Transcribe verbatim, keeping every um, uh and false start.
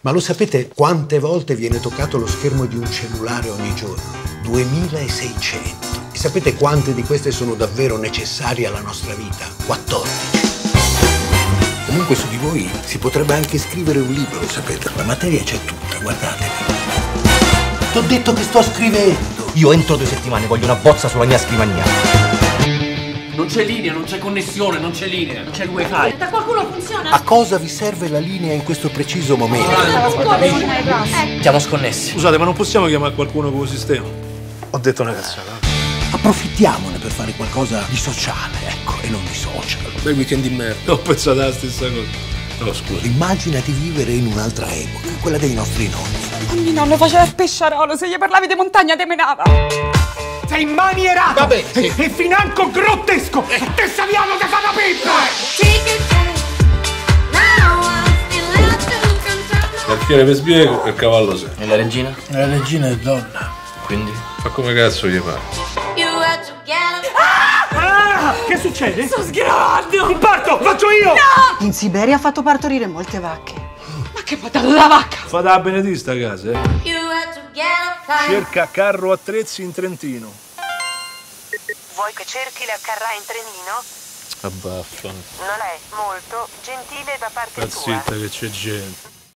Ma lo sapete quante volte viene toccato lo schermo di un cellulare ogni giorno? duemilaseicento. E sapete quante di queste sono davvero necessarie alla nostra vita? quattordici. Comunque su di voi si potrebbe anche scrivere un libro, lo sapete? La materia c'è tutta, guardatela. T'ho detto che sto scrivendo! Io entro due settimane voglio una bozza sulla mia scrivania. Non c'è linea, non c'è connessione, non c'è linea. Non c'è il wifi. Da qualcuno funziona? A cosa vi serve la linea in questo preciso momento? Siamo sconnessi. Scusate, ma non possiamo chiamare qualcuno con il sistema? Ho detto una cazzata. Approfittiamone per fare qualcosa di sociale, ecco, e non di social. Bel weekend di merda. Ho pensato la stessa cosa. No, scusa. Immaginati vivere in un'altra epoca, quella dei nostri nonni. A mio nonno faceva il pesciarolo, se gli parlavi di montagna te menava. Sei manierato! Va bene, sì. E financo grottesco! Eh. Te saviamo che fa la pippa! L'alfiere per sbiego e il cavallo sei. E la regina? La regina è donna. Quindi? Ma come cazzo gli pare? Ah! Che succede? Sto sgravando! Un parto! Faccio io! No! In Siberia ha fatto partorire molte vacche. Ma che patato da vacca! Fate la benedista a casa, eh? Cerca carro attrezzi in Trentino. Vuoi che cerchi la carra in trenino? Abbaffa. Non è molto gentile da parte Sta tua. zitta che c'è gente.